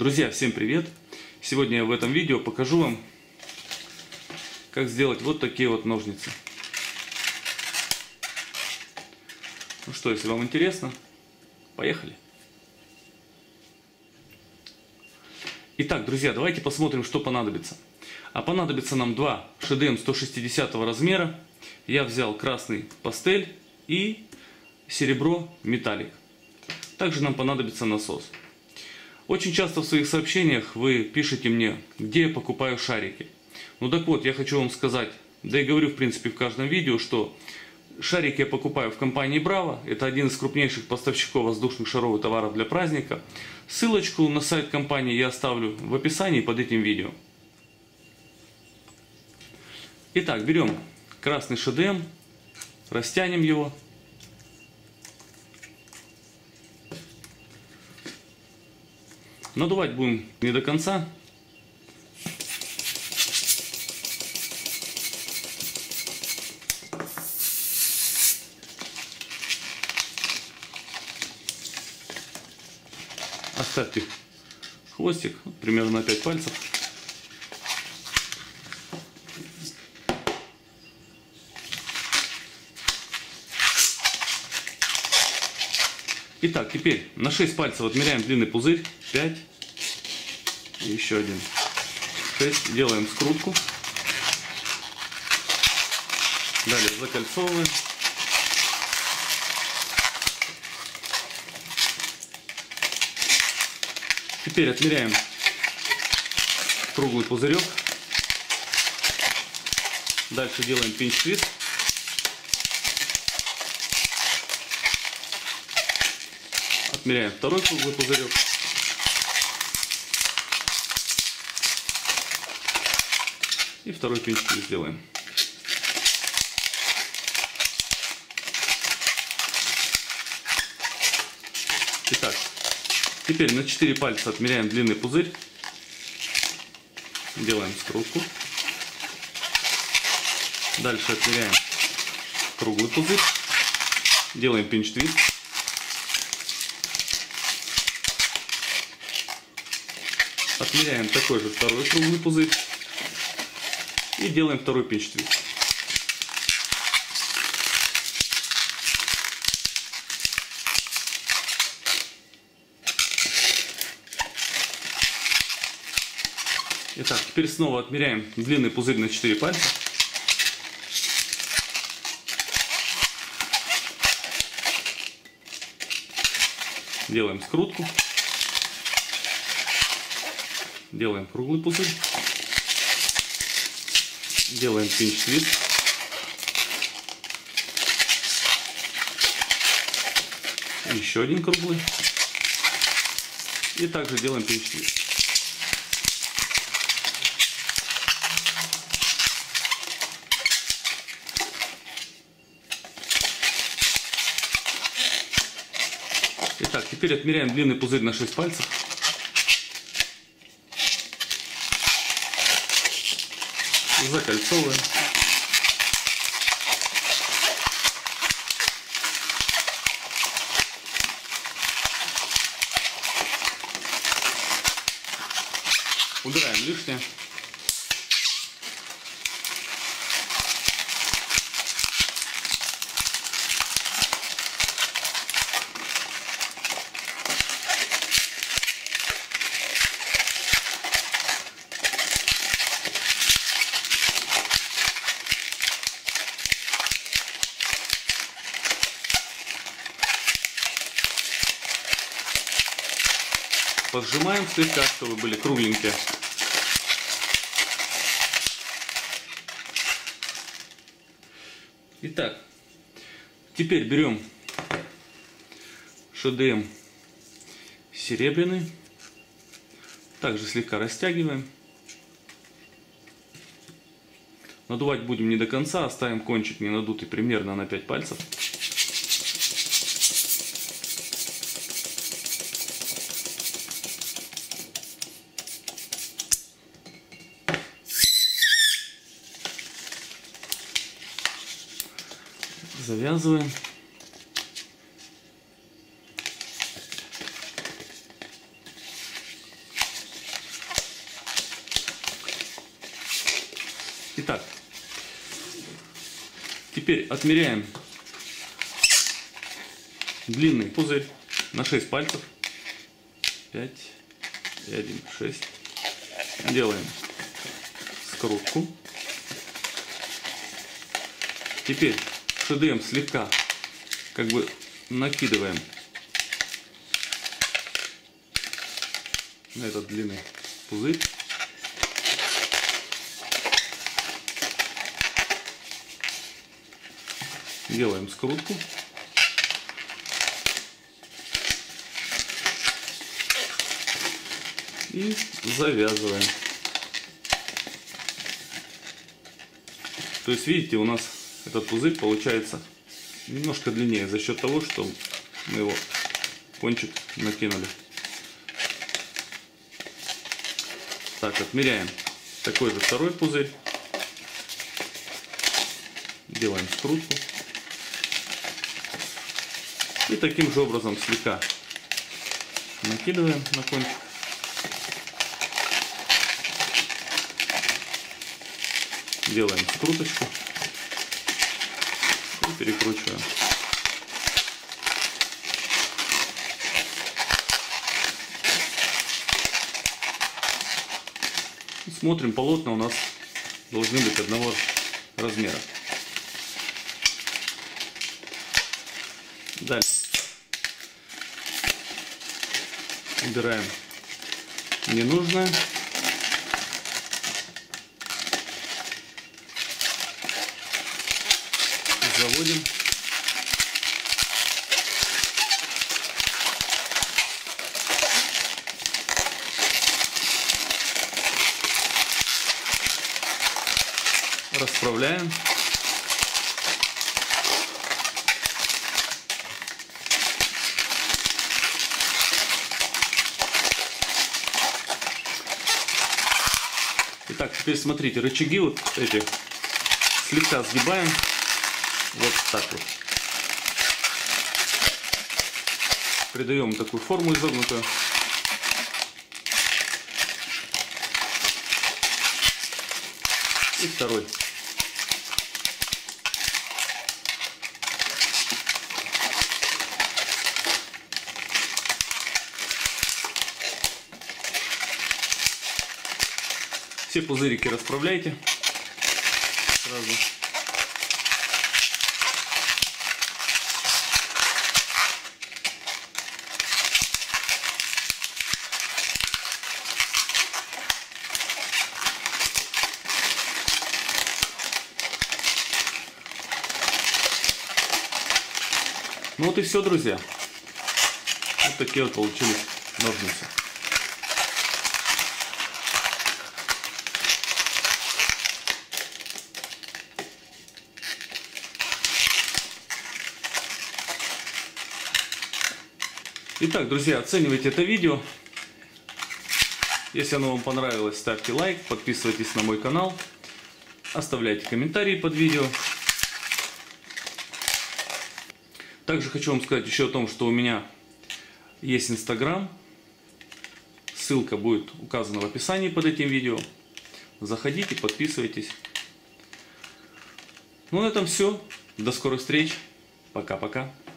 Друзья, всем привет! Сегодня я в этом видео покажу вам, как сделать вот такие вот ножницы. Ну что, если вам интересно, поехали! Итак, друзья, давайте посмотрим, что понадобится. А понадобится нам два ШДМ 160 размера. Я взял красный пастель и серебро металлик. Также нам понадобится насос. Очень часто в своих сообщениях вы пишете мне, где я покупаю шарики. Ну так вот, я хочу вам сказать, да и говорю в принципе в каждом видео, что шарики я покупаю в компании Bravo. Это один из крупнейших поставщиков воздушных шаров и товаров для праздника. Ссылочку на сайт компании я оставлю в описании под этим видео. Итак, берем красный ШДМ, растянем его. Надувать будем не до конца. Оставьте хвостик примерно на 5 пальцев. Итак, теперь на 6 пальцев отмеряем длинный пузырь. 5. И еще один. 6. Делаем скрутку. Далее закольцовываем. Теперь отмеряем круглый пузырек. Дальше делаем пинч-твист. Отмеряем второй круглый пузырек. И второй пинч-твист сделаем. Итак, теперь на 4 пальца отмеряем длинный пузырь. Делаем скрутку. Дальше отмеряем круглый пузырь. Делаем пинч-твист. Отмеряем такой же второй круглый пузырь. И делаем второй пинч-твист. Итак, теперь снова отмеряем длинный пузырь на 4 пальца. Делаем скрутку. Делаем круглый пузырь. Делаем пинч-твист. Еще один круглый. И также делаем пинч-твист. Итак, теперь отмеряем длинный пузырь на 6 пальцев. Закольцовываем. Убираем лишнее. Поджимаем слегка, чтобы были кругленькие. Итак, теперь берем ШДМ серебряный. Также слегка растягиваем. Надувать будем не до конца, оставим кончик не надутый примерно на 5 пальцев. Завязываем. Теперь отмеряем длинный пузырь на 6 пальцев. 5 и 1, 6. Делаем скрутку. Теперь ШДМ слегка как бы накидываем на этот длинный пузырь. Делаем скрутку. И завязываем. То есть, видите, у нас этот пузырь получается немножко длиннее за счет того, что мы его кончик накинули. Так, отмеряем такой же второй пузырь. Делаем скрутку. И таким же образом слегка накидываем на кончик. Делаем скруточку и перекручиваем. Смотрим, полотна у нас должны быть одного размера. Дальше убираем ненужное. Заводим. Расправляем. Итак, теперь смотрите, рычаги вот эти слегка сгибаем. Вот так вот. Придаем такую форму изогнутую. И второй. Все пузырики расправляйте сразу. Ну вот и все, друзья. Вот такие вот получились ножницы. Итак, друзья, оценивайте это видео. Если оно вам понравилось, ставьте лайк, подписывайтесь на мой канал, оставляйте комментарии под видео. Также хочу вам сказать еще о том, что у меня есть Инстаграм. Ссылка будет указана в описании под этим видео. Заходите, подписывайтесь. Ну на этом все. До скорых встреч. Пока-пока.